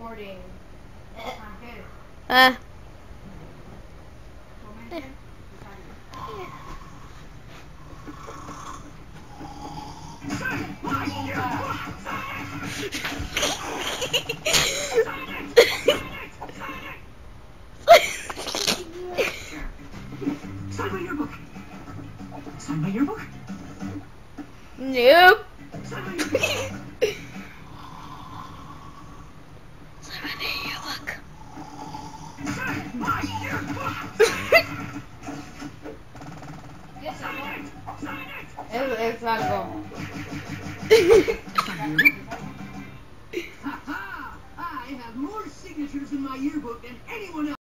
recording. Sign my yearbook. Sign my yearbook. Nope. Sign my yearbook. Sign my yearbook. Sign my yearbook. Sign it. It's not going. Ha ha! I have more signatures in my yearbook than anyone else.